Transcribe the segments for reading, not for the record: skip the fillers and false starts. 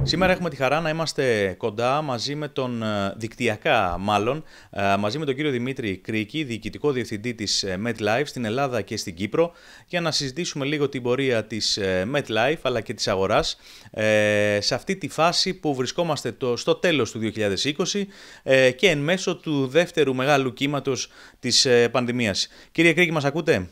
Σήμερα έχουμε τη χαρά να είμαστε κοντά μαζί με τον, δικτυακά μάλλον, μαζί με τον κύριο Δημήτρη Κρίκη, διοικητικό διευθυντή της MetLife στην Ελλάδα και στην Κύπρο, για να συζητήσουμε λίγο την πορεία της MetLife αλλά και της αγοράς σε αυτή τη φάση που βρισκόμαστε στο τέλος του 2020 και εν μέσω του δεύτερου μεγάλου κύματος της πανδημίας. Κύριε Κρίκη, μας ακούτε?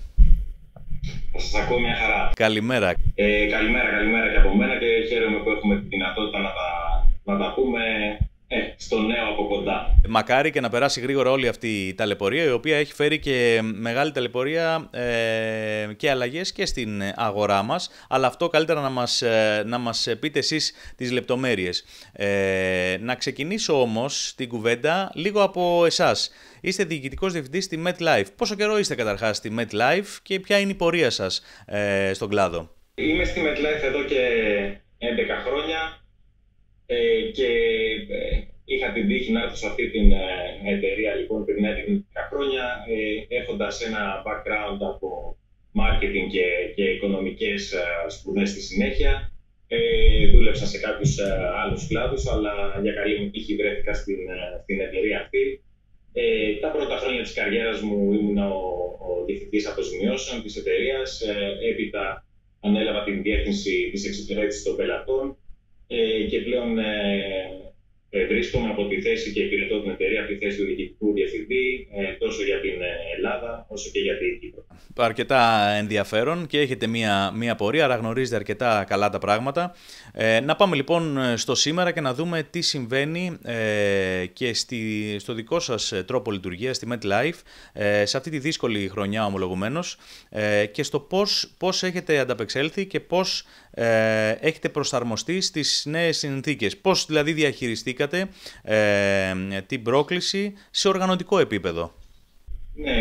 Σας ακούω μια χαρά. Καλημέρα. Καλημέρα και από μένα και χαίρομαι που έχουμε τη δυνατότητα να τα πούμε στο νέο από κοντά. Μακάρι και να περάσει γρήγορα όλη αυτή η ταλαιπωρία, η οποία έχει φέρει και μεγάλη ταλαιπωρία και αλλαγές και στην αγορά μας, αλλά αυτό καλύτερα να μας πείτε εσείς τις λεπτομέρειες. Να ξεκινήσω όμως την κουβέντα λίγο από εσάς. Είστε διοικητικός διευθυντής στη MetLife. Πόσο καιρό είστε καταρχάς στη MetLife και ποια είναι η πορεία σας στον κλάδο? Είμαι στη MetLife εδώ και 11 χρόνια και είχα την τύχη να έρθω σε αυτή την εταιρεία λοιπόν πριν 11 χρόνια, έχοντας ένα background από marketing και οικονομικές σπουδές στη συνέχεια. Δούλεψα σε κάποιους άλλους κλάδους, αλλά για καλή μου τύχη βρέθηκα στην εταιρεία αυτή. Τα πρώτα χρόνια της καριέρας μου ήμουν ο διευθυντής αποζημιώσεων της εταιρείας. Έπειτα ανέλαβα την διεύθυνση της εξυπηρέτησης των πελατών και πλέον βρίσκομαι από τη θέση και υπηρετώ την εταιρεία από τη θέση του διοικητικού διευθυντή τόσο για την Ελλάδα όσο και για την Κύπρο. Αρκετά ενδιαφέρον και έχετε μία πορεία, άρα γνωρίζετε αρκετά καλά τα πράγματα. Να πάμε λοιπόν στο σήμερα και να δούμε τι συμβαίνει και στο δικό σας τρόπο λειτουργίας στη MetLife σε αυτή τη δύσκολη χρονιά ομολογουμένως και στο πώς έχετε ανταπεξέλθει και πώς έχετε προσαρμοστεί στις νέες συνθήκες. Πώς δηλαδή διαχειριστήκατε την πρόκληση σε οργανωτικό επίπεδο? Ναι,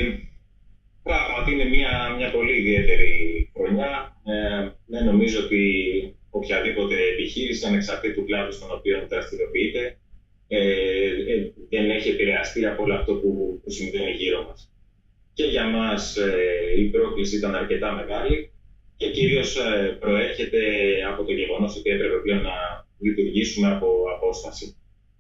πράγματι είναι μια πολύ ιδιαίτερη χρονιά. Νομίζω ότι οποιαδήποτε επιχείρηση, ανεξαρτήτου του κλάδου στον οποίο δραστηριοποιείται, δεν έχει επηρεαστεί από όλο αυτό που συμβαίνει γύρω μας. Και για μας η πρόκληση ήταν αρκετά μεγάλη και κυρίως προέρχεται από το γεγονός ότι έπρεπε πλέον να λειτουργήσουμε από απόσταση.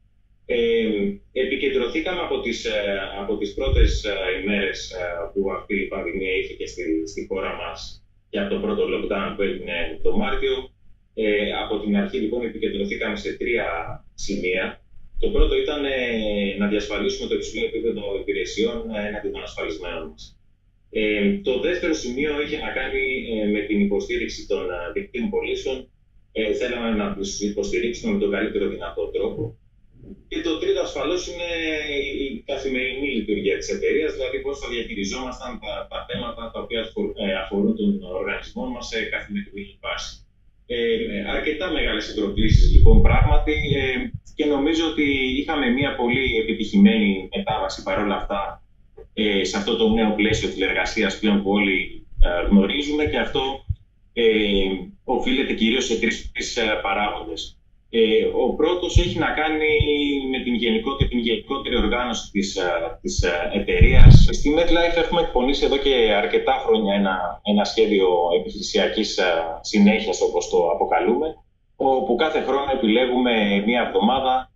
Επικεντρωθήκαμε από τις πρώτες ημέρες που αυτή η πανδημία είχε και στη χώρα μας και από το πρώτο lockdown που έγινε το Μάρτιο. Από την αρχή λοιπόν επικεντρωθήκαμε σε 3 σημεία. Το πρώτο ήταν να διασφαλίσουμε το υψηλό επίπεδο υπηρεσιών έναντι των ασφαλισμένων μας. Το δεύτερο σημείο είχε να κάνει με την υποστήριξη των δικτύων πωλήσεων. Θέλαμε να τους υποστηρίξουμε με τον καλύτερο δυνατό τρόπο. Και το τρίτο ασφαλώς είναι η καθημερινή λειτουργία της εταιρείας, δηλαδή πώς θα διαχειριζόμασταν τα θέματα τα οποία αφορούν τον οργανισμό μας σε καθημερινή βάση. Αρκετά μεγάλες οι προκλήσεις λοιπόν πράγματι και νομίζω ότι είχαμε μια πολύ επιτυχημένη μετάβαση παρόλα αυτά σε αυτό το νέο πλαίσιο τηλεργασίας πλέον που όλοι γνωρίζουμε, και αυτό οφείλεται κυρίως σε 3 παράγοντες. Ο πρώτος έχει να κάνει με την γενικότερη οργάνωση της εταιρείας. Στη MetLife έχουμε εκπονήσει εδώ και αρκετά χρόνια ένα σχέδιο επιχειρησιακής συνέχειας, όπως το αποκαλούμε, όπου κάθε χρόνο επιλέγουμε μία εβδομάδα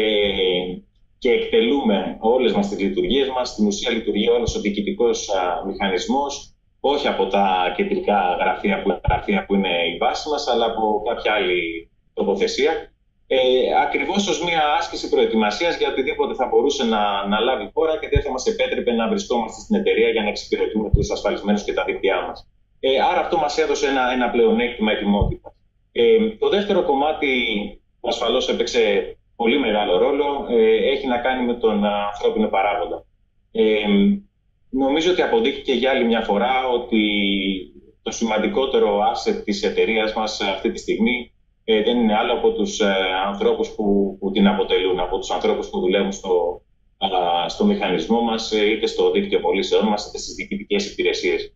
και εκτελούμε όλες μας τις λειτουργίες μας. Στην ουσία λειτουργεί όλος ο διοικητικός μηχανισμός, όχι από τα κεντρικά γραφεία που είναι η βάση μας, αλλά από κάποια άλλη τοποθεσία. Ακριβώς ως μια άσκηση προετοιμασίας για οτιδήποτε θα μπορούσε να λάβει χώρα και δεν θα μας επέτρεπε να βρισκόμαστε στην εταιρεία για να εξυπηρετούμε τους ασφαλισμένους και τα δίκτυά μας. Άρα αυτό μας έδωσε ένα πλεονέκτημα ετοιμότητας. Το δεύτερο κομμάτι ασφαλώς έπαιξε πολύ μεγάλο ρόλο, έχει να κάνει με τον ανθρώπινο παράγοντα. Νομίζω ότι αποδείχθηκε για άλλη μια φορά ότι το σημαντικότερο asset της εταιρείας μας αυτή τη στιγμή δεν είναι άλλο από τους ανθρώπους που την αποτελούν, από τους ανθρώπους που δουλεύουν στο μηχανισμό μας, είτε στο δίκτυο πωλήσεων μας, είτε στις διοικητικές υπηρεσίες.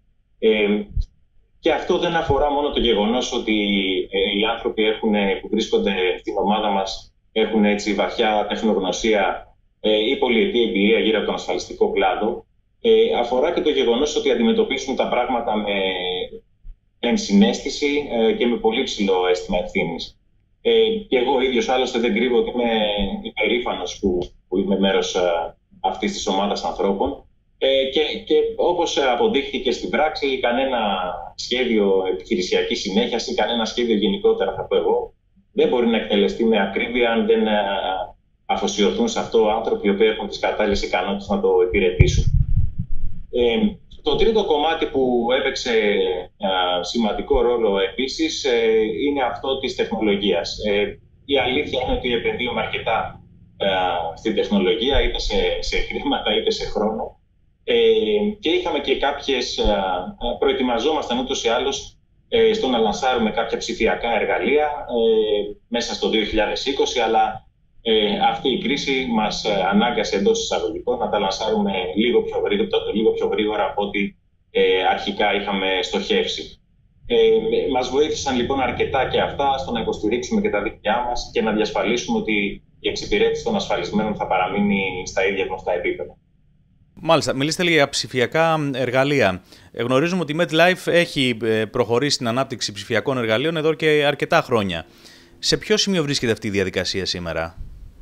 Και αυτό δεν αφορά μόνο το γεγονός ότι οι άνθρωποι που βρίσκονται στην ομάδα μας έχουν έτσι βαθιά τεχνογνωσία ή πολυετή εμπειρία γύρω από τον ασφαλιστικό κλάδο. Αφορά και το γεγονός ότι αντιμετωπίσουν τα πράγματα με ενσυναίσθηση και με πολύ ψηλό αίσθημα ευθύνης. Και εγώ ίδιος άλλωστε δεν κρύβω ότι είμαι υπερήφανος που είμαι μέρος αυτής της ομάδας ανθρώπων. Και όπως αποδείχθηκε στην πράξη, κανένα σχέδιο επιχειρησιακής συνέχειας ή κανένα σχέδιο γενικότερα, θα πω εγώ, δεν μπορεί να εκτελεστεί με ακρίβεια αν δεν αφοσιωθούν σε αυτό άνθρωποι οι οποίοι έχουν τις κατάλληλες ικανότητες να το υπηρετήσουν. Το τρίτο κομμάτι που έπαιξε σημαντικό ρόλο επίσης είναι αυτό της τεχνολογίας. Η αλήθεια είναι ότι επενδύουμε αρκετά στην τεχνολογία, είτε σε χρήματα είτε σε χρόνο. Και είχαμε και προετοιμαζόμασταν ούτως ή άλλως στο να λανσάρουμε κάποια ψηφιακά εργαλεία μέσα στο 2020, αλλά αυτή η κρίση μας ανάγκασε εντός εισαγωγικών να τα λανσάρουμε λίγο πιο γρήγορα από ό,τι αρχικά είχαμε στοχεύσει. Μας βοήθησαν λοιπόν αρκετά και αυτά στο να υποστηρίξουμε και τα δίκτυά μας και να διασφαλίσουμε ότι η εξυπηρέτηση των ασφαλισμένων θα παραμείνει στα ίδια γνωστά επίπεδα. Μάλιστα, μιλήστε λίγο για ψηφιακά εργαλεία. Γνωρίζουμε ότι η MetLife έχει προχωρήσει στην ανάπτυξη ψηφιακών εργαλείων εδώ και αρκετά χρόνια. Σε ποιο σημείο βρίσκεται αυτή η διαδικασία σήμερα?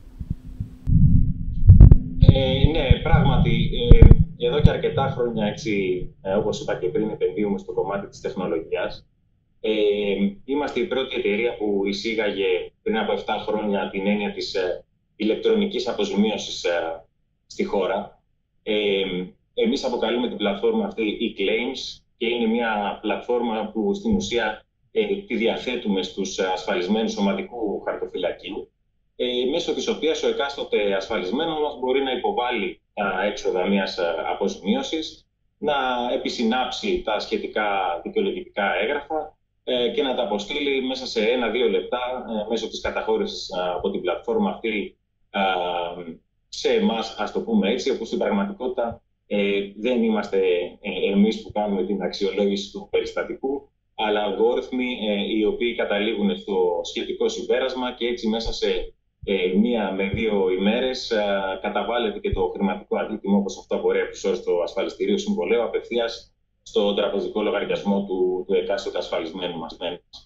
Ναι, πράγματι, εδώ και αρκετά χρόνια, έτσι, όπως είπα και πριν, επενδύουμε στο κομμάτι της τεχνολογίας. Είμαστε η πρώτη εταιρεία που εισήγαγε πριν από 7 χρόνια την έννοια της ηλεκτρονικής αποζημίωσης στη χώρα. Εμείς αποκαλούμε την πλατφόρμα αυτή e-Claims και είναι μια πλατφόρμα που στην ουσία τη διαθέτουμε στους ασφαλισμένους ομαδικού χαρτοφυλακίου, μέσω της οποίας ο εκάστοτε ασφαλισμένος μας μπορεί να υποβάλει τα έξοδα μιας αποζημίωσης, να επισυνάψει τα σχετικά δικαιολογητικά έγγραφα και να τα αποστείλει μέσα σε 1-2 λεπτά μέσω της καταχώρησης από την πλατφόρμα αυτή σε εμάς, ας το πούμε έτσι, όπου στην πραγματικότητα δεν είμαστε εμείς που κάνουμε την αξιολόγηση του περιστατικού, αλλά αλγόριθμοι οι οποίοι καταλήγουν στο σχετικό συμπέρασμα και έτσι μέσα σε 1 με 2 ημέρες καταβάλλεται και το χρηματικό αντίτιμο, όπως αυτό απορρέει από τους όρους του ασφαλιστηρίου συμβολέου, απευθείας στο τραπεζικό λογαριασμό του εκάστοτε ασφαλισμένου μας.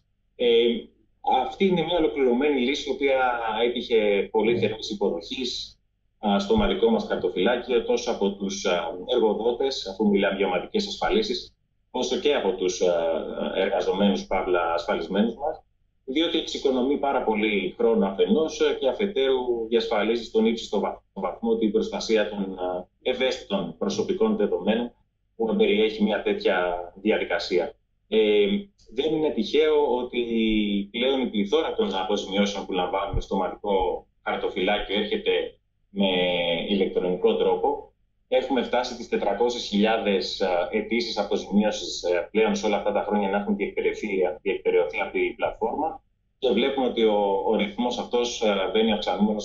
Αυτή είναι μια ολοκληρωμένη λύση, η οποία έτυχε πολύ θερμής υποδοχής στο ομαδικό μας χαρτοφυλάκιο, τόσο από τους εργοδότες, αφού μιλάμε για ομαδικές ασφαλίσεις, όσο και από τους εργαζομένους παύλα ασφαλισμένους μας, διότι εξοικονομεί πάρα πολύ χρόνο αφενός και αφετέρου διασφαλίζει στον ύψιστο βαθμό την προστασία των ευαίσθητων προσωπικών δεδομένων που περιέχει μια τέτοια διαδικασία. Δεν είναι τυχαίο ότι πλέον η πληθώρα των αποζημιώσεων που λαμβάνουμε στο ομαδικό χαρτοφυλάκιο έρχεται με ηλεκτρονικό τρόπο. Έχουμε φτάσει τις 400.000 αιτήσεις αποζημίωσης πλέον σε όλα αυτά τα χρόνια να έχουν διεκπεραιωθεί από την πλατφόρμα και βλέπουμε ότι ο ρυθμός αυτός βαίνει αυξανόμενος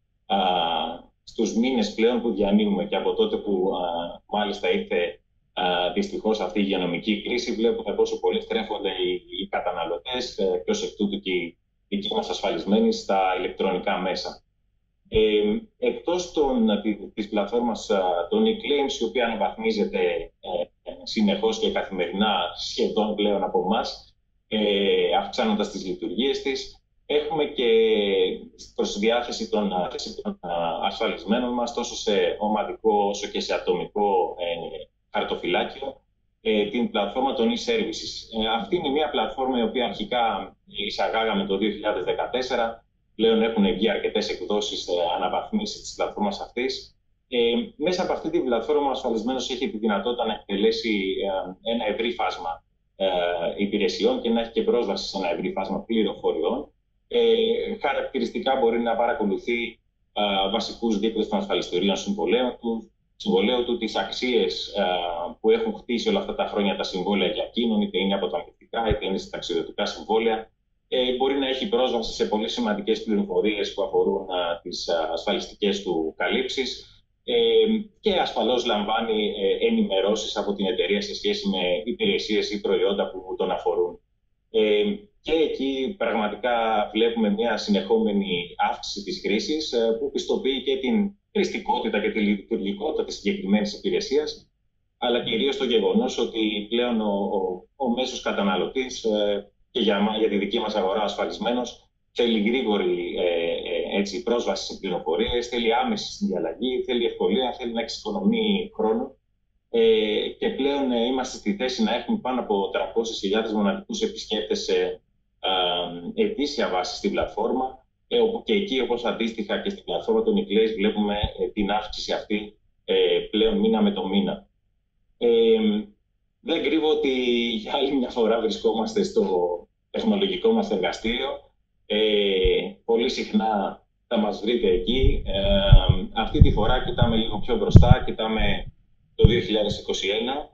στους μήνες πλέον που διανύουμε, και από τότε που μάλιστα ήρθε δυστυχώς αυτή η υγειονομική κρίση, βλέπουμε πόσο πολύ στρέφονται οι καταναλωτές και ως εκ τούτου και οι δικοί μας ασφαλισμένοι στα ηλεκτρονικά μέσα. Εκτός της πλατφόρμας των e-Claims, η οποία αναβαθμίζεται συνεχώς και καθημερινά σχεδόν πλέον από εμάς, αυξάνοντας τις λειτουργίες της, έχουμε και προς διάθεση των ασφαλισμένων μας, τόσο σε ομαδικό όσο και σε ατομικό χαρτοφυλάκιο, την πλατφόρμα των e-Services. Αυτή είναι μια πλατφόρμα η οποία αρχικά εισαγάγαμε το 2014. Πλέον έχουν βγει αρκετές εκδόσεις αναβαθμίσεις της πλατφόρμας αυτής. Μέσα από αυτή την πλατφόρμα ο ασφαλισμένος έχει τη δυνατότητα να εκτελέσει ένα ευρύ φάσμα υπηρεσιών και να έχει και πρόσβαση σε ένα ευρύ φάσμα πληροφοριών. Χαρακτηριστικά μπορεί να παρακολουθεί βασικούς δείκτες των ασφαλιστηρίων συμβολέου του, τις αξίες που έχουν χτίσει όλα αυτά τα χρόνια τα συμβόλαια για εκείνον, είτε είναι αποταμιευτικά είτε είναι στα ταξιδιωτικά συμβόλαια. Μπορεί να έχει πρόσβαση σε πολύ σημαντικές πληροφορίες που αφορούν τις ασφαλιστικές του καλύψεις και ασφαλώς λαμβάνει ενημερώσεις από την εταιρεία σε σχέση με υπηρεσίες ή προϊόντα που τον αφορούν. Και εκεί πραγματικά βλέπουμε μια συνεχόμενη αύξηση της χρήσης που πιστοποιεί και την χρηστικότητα και τη λειτουργικότητα της συγκεκριμένης υπηρεσίας, αλλά κυρίως το γεγονός ότι πλέον ο μέσος καταναλωτής και για τη δική μας αγορά ασφαλισμένος θέλει γρήγορη πρόσβαση σε πληροφορίες, θέλει άμεση συνδιαλλαγή, θέλει ευκολία, θέλει να εξοικονομεί χρόνο. Και πλέον είμαστε στη θέση να έχουμε πάνω από 300.000 μοναδικούς επισκέπτες σε ετήσια βάση στην πλατφόρμα. Όπου και εκεί, όπως αντίστοιχα και στην πλατφόρμα των e-Glaze, βλέπουμε την αύξηση αυτή πλέον μήνα με το μήνα. Δεν κρύβω ότι για άλλη μια φορά βρισκόμαστε στο τεχνολογικό μας εργαστήριο. Πολύ συχνά θα μας βρείτε εκεί. Αυτή τη φορά κοιτάμε λίγο πιο μπροστά, κοιτάμε το 2021.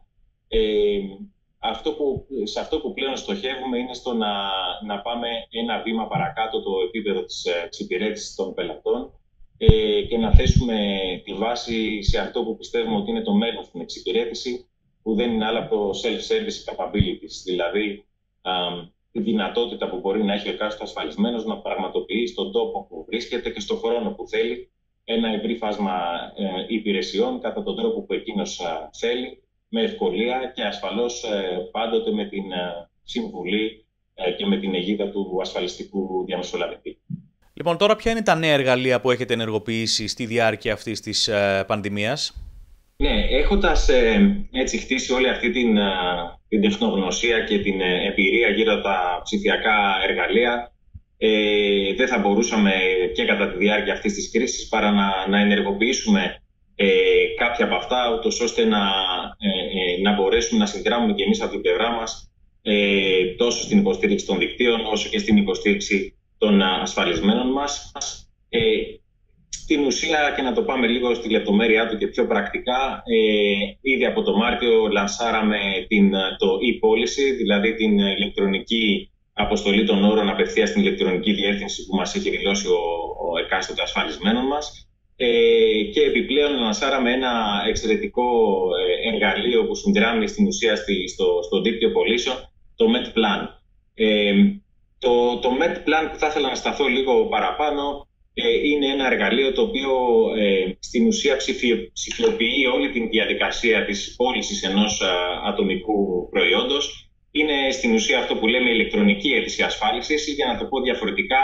Σε αυτό που πλέον στοχεύουμε είναι στο να πάμε ένα βήμα παρακάτω το επίπεδο της εξυπηρέτησης των πελατών και να θέσουμε τη βάση σε αυτό που πιστεύουμε ότι είναι το μέλλον στην εξυπηρέτηση, που δεν είναι άλλο από το self-service capabilities, δηλαδή τη δυνατότητα που μπορεί να έχει ο εκάστοτε ασφαλισμένος να πραγματοποιεί στον τόπο που βρίσκεται και στον χρόνο που θέλει ένα ευρύ φάσμα υπηρεσιών κατά τον τρόπο που εκείνος θέλει, με ευκολία και ασφαλώς πάντοτε με την συμβουλή και με την αιγίδα του ασφαλιστικού διαμεσολαβητή. Λοιπόν, τώρα ποια είναι τα νέα εργαλεία που έχετε ενεργοποιήσει στη διάρκεια αυτής της πανδημίας? Ναι, έχοντας έτσι χτίσει όλη αυτή την τεχνογνωσία και την εμπειρία γύρω από τα ψηφιακά εργαλεία, δεν θα μπορούσαμε και κατά τη διάρκεια αυτής της κρίσης παρά να ενεργοποιήσουμε κάποια από αυτά, ούτως ώστε να μπορέσουμε να συνδράμουμε και εμείς από την πλευρά μας τόσο στην υποστήριξη των δικτύων όσο και στην υποστήριξη των ασφαλισμένων μας. Στην ουσία, και να το πάμε λίγο στη λεπτομέρειά του και πιο πρακτικά, ήδη από το Μάρτιο λανσάραμε το e-policy, δηλαδή την ηλεκτρονική αποστολή των όρων απευθείας στην ηλεκτρονική διεύθυνση που μας έχει δηλώσει ο εκάστοτε ασφαλισμένος μας. Και επιπλέον λανσάραμε ένα εξαιρετικό εργαλείο που συνδράμει στην ουσία στο δίκτυο πωλήσεων, το MedPlan. Το MedPlan, που θα ήθελα να σταθώ λίγο παραπάνω, είναι ένα εργαλείο το οποίο στην ουσία ψηφιοποιεί όλη την διαδικασία της πώλησης ενός ατομικού προϊόντος. Είναι στην ουσία αυτό που λέμε ηλεκτρονική αίτηση ασφάλισης, ή για να το πω διαφορετικά,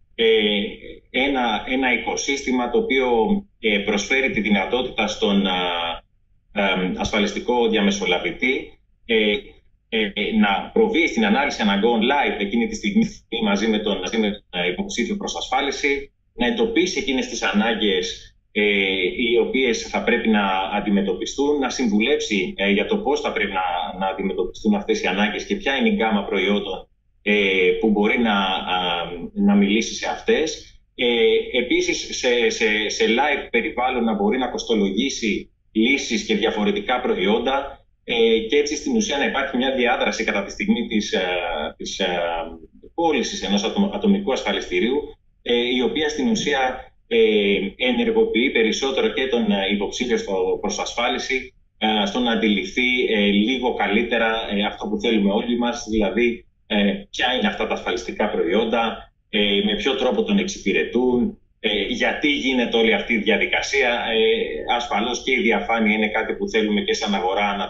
ένα οικοσύστημα το οποίο προσφέρει τη δυνατότητα στον ασφαλιστικό διαμεσολαβητή να προβεί στην ανάλυση αναγκών live εκείνη τη στιγμή μαζί με τον υποψήφιο προς ασφάλιση, να εντοπίσει εκείνες τις ανάγκες οι οποίες θα πρέπει να αντιμετωπιστούν, να συμβουλέψει για το πώς θα πρέπει να αντιμετωπιστούν αυτές οι ανάγκες και ποια είναι η γκάμα προϊόντων που μπορεί να μιλήσει σε αυτές. Επίσης, σε live περιβάλλον να μπορεί να κοστολογήσει λύσεις και διαφορετικά προϊόντα και έτσι στην ουσία να υπάρχει μια διάδραση κατά τη στιγμή της πώλησης ενός ατομικού ασφαλιστηρίου, η οποία στην ουσία ενεργοποιεί περισσότερο και τον υποψήφιο προς ασφάλιση στο να αντιληφθεί λίγο καλύτερα αυτό που θέλουμε όλοι μας, δηλαδή ποια είναι αυτά τα ασφαλιστικά προϊόντα, με ποιο τρόπο τον εξυπηρετούν, γιατί γίνεται όλη αυτή η διαδικασία. Ασφαλώς και η διαφάνεια είναι κάτι που θέλουμε και σαν αγορά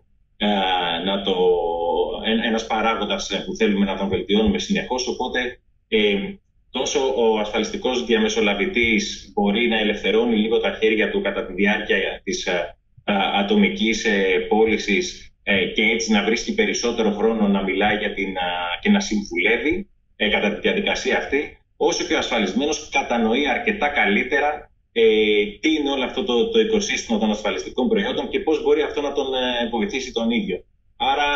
ένας παράγοντας που θέλουμε να τον βελτιώνουμε συνεχώς, οπότε τόσο ο ασφαλιστικός διαμεσολαβητής μπορεί να ελευθερώνει λίγο τα χέρια του κατά τη διάρκεια της ατομικής πώλησης και έτσι να βρίσκει περισσότερο χρόνο να μιλάει και να συμβουλεύει κατά τη διαδικασία αυτή, όσο και ο ασφαλισμένος κατανοεί αρκετά καλύτερα τι είναι όλο αυτό το οικοσύστημα των ασφαλιστικών προϊόντων και πώς μπορεί αυτό να τον βοηθήσει τον ίδιο. Άρα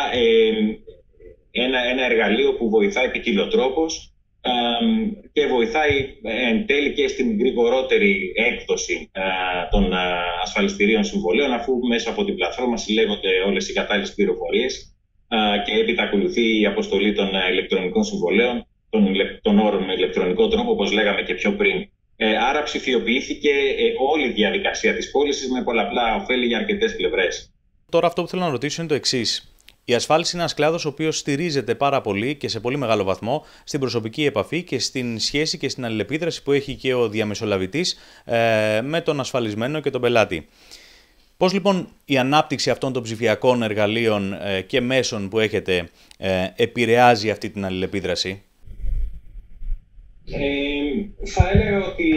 ένα εργαλείο που βοηθάει ποικιλοτρόπως και βοηθάει εν τέλει και στην γρηγορότερη έκδοση των ασφαλιστηρίων συμβολέων, αφού μέσα από την πλατφόρμα συλλέγονται όλες οι κατάλληλες πληροφορίες και έπειτα ακολουθεί η αποστολή των ηλεκτρονικών συμβολέων, των όρων με ηλεκτρονικό τρόπο, όπως λέγαμε και πιο πριν. Άρα ψηφιοποιήθηκε όλη η διαδικασία της πώλησης με πολλαπλά ωφέλη για αρκετές πλευρές. Τώρα αυτό που θέλω να ρωτήσω είναι το εξής. Η ασφάλιση είναι ένας κλάδος ο οποίος στηρίζεται πάρα πολύ και σε πολύ μεγάλο βαθμό στην προσωπική επαφή και στην σχέση και στην αλληλεπίδραση που έχει και ο διαμεσολαβητής με τον ασφαλισμένο και τον πελάτη. Πώς λοιπόν η ανάπτυξη αυτών των ψηφιακών εργαλείων και μέσων που έχετε επηρεάζει αυτή την αλληλεπίδραση? Θα έλεγα ότι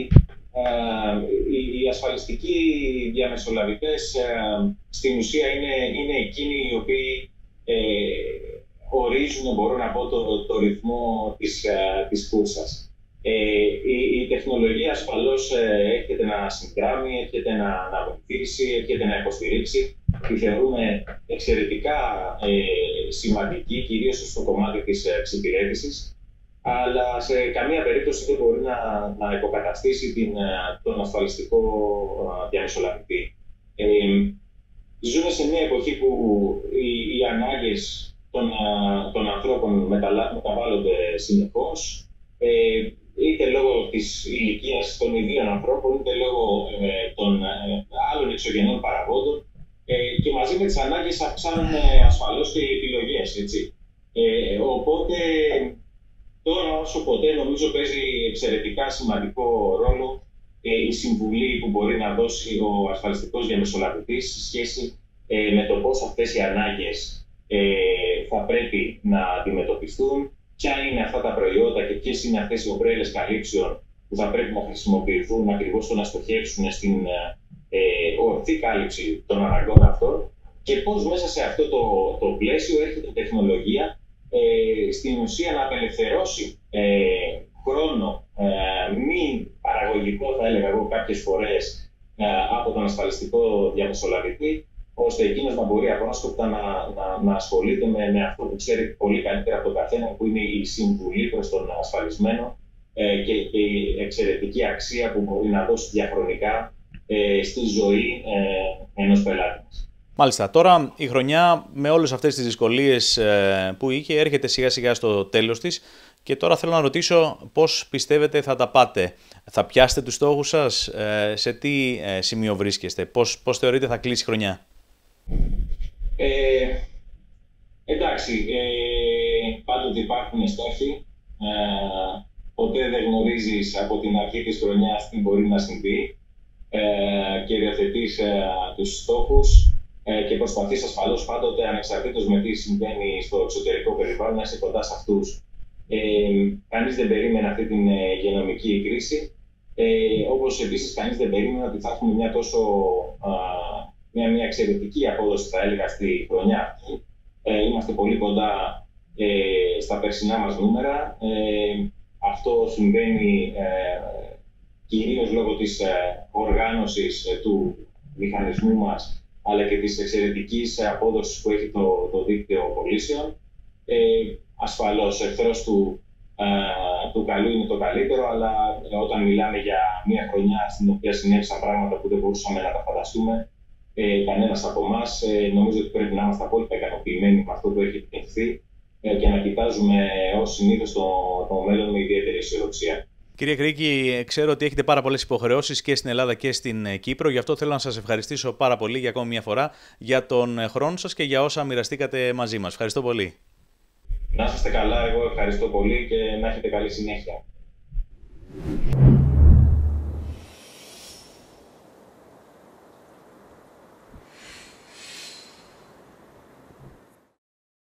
οι ασφαλιστικοί διαμεσολαβητές στην ουσία είναι εκείνοι οι οποίοι ορίζουν, μπορώ να πω, το ρυθμό της κούρσας. Η τεχνολογία ασφαλώς έρχεται να συνδράμει, έρχεται να βοηθήσει, έρχεται να υποστηρίξει. Τη θεωρούμε εξαιρετικά σημαντική, κυρίως στο κομμάτι της εξυπηρέτησης, αλλά σε καμία περίπτωση δεν μπορεί να υποκαταστήσει τον ασφαλιστικό διαμεσολαβητή. Ζούμε σε μια εποχή που οι ανάγκες των ανθρώπων μεταβάλλονται συνεχώς, είτε λόγω της ηλικίας των ιδίων ανθρώπων, είτε λόγω των άλλων εξωγενών παραγόντων, και μαζί με τις ανάγκες αυξάνουν ασφαλώς και οι επιλογές, έτσι. Οπότε τώρα όσο ποτέ νομίζω παίζει εξαιρετικά σημαντικό ρόλο η συμβουλή που μπορεί να δώσει ο ασφαλιστικός διαμεσολαβητής σε σχέση με το πώς αυτές οι ανάγκες θα πρέπει να αντιμετωπιστούν, ποια είναι αυτά τα προϊόντα και ποιες είναι αυτές οι ομπρέλες καλύψεων που θα πρέπει να χρησιμοποιηθούν ακριβώς στο να στοχεύσουν στην ορθή κάλυψη των αναγκών αυτών, και πώς μέσα σε αυτό το πλαίσιο έρχεται η τεχνολογία στην ουσία να απελευθερώσει χρόνο μη παραγωγικό, θα έλεγα εγώ κάποιες φορές, από τον ασφαλιστικό διαμεσολαβητή, ώστε εκείνος να μπορεί απρόσκοπτα να ασχολείται με αυτό που ξέρει πολύ καλύτερα από τον καθένα, που είναι η συμβουλή προς τον ασφαλισμένο και η εξαιρετική αξία που μπορεί να δώσει διαχρονικά στη ζωή ενός πελάτη μας. Μάλιστα. Τώρα η χρονιά με όλες αυτές τις δυσκολίες που είχε έρχεται σιγά σιγά στο τέλος της, και τώρα θέλω να ρωτήσω πώς πιστεύετε θα τα πάτε. Θα πιάσετε τους στόχους σας, σε τι σημείο βρίσκεστε, πώς θεωρείτε θα κλείσει η χρονιά? Εντάξει, πάντοτε υπάρχουν στόχοι. Ποτέ δεν γνωρίζεις από την αρχή της χρονιάς τι μπορεί να συμβεί, και διαθετείς τους στόχους και προσπαθείς ασφαλώς πάντοτε, ανεξαρτήτως με τι συμβαίνει στο εξωτερικό περιβάλλον, να είσαι κοντά σε αυτούς. Κανείς δεν περίμενε αυτή την υγειονομική κρίση, όπως επίσης κανείς δεν περίμενε ότι θα έχουμε μια εξαιρετική απόδοση, θα έλεγα, στη χρονιά αυτή. Είμαστε πολύ κοντά στα περσινά μας νούμερα. Αυτό συμβαίνει κυρίως λόγω της οργάνωσης του μηχανισμού μας, αλλά και της εξαιρετικής απόδοσης που έχει το δίκτυο πωλήσεων. Ασφαλώς, εχθρός του καλού είναι το καλύτερο, αλλά όταν μιλάμε για μια χρονιά στην οποία συνέβησαν πράγματα που δεν μπορούσαμε να τα φανταστούμε, κανένας από εμάς, νομίζω ότι πρέπει να είμαστε απόλυτα ικανοποιημένοι με αυτό που έχει επιτευχθεί και να κοιτάζουμε ως συνήθως το μέλλον με ιδιαίτερη αισιοδοξία. Κύριε Κρίκη, ξέρω ότι έχετε πάρα πολλές υποχρεώσεις και στην Ελλάδα και στην Κύπρο, γι' αυτό θέλω να σας ευχαριστήσω πάρα πολύ για ακόμη μια φορά για τον χρόνο σας και για όσα μοιραστήκατε μαζί μας. Ευχαριστώ πολύ. Να είστε καλά, εγώ ευχαριστώ πολύ και να έχετε καλή συνέχεια.